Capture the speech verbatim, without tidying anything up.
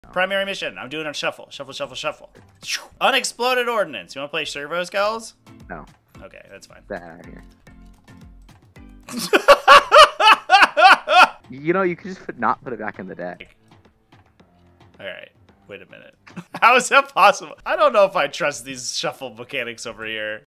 Primary mission. I'm doing a shuffle. Shuffle, shuffle, shuffle. Unexploded ordnance. You want to play servo skulls? No. Okay, that's fine. Get out of here. You know, you could just put, not put it back in the deck. All right. Wait a minute. How is that possible? I don't know if I trust these shuffle mechanics over here.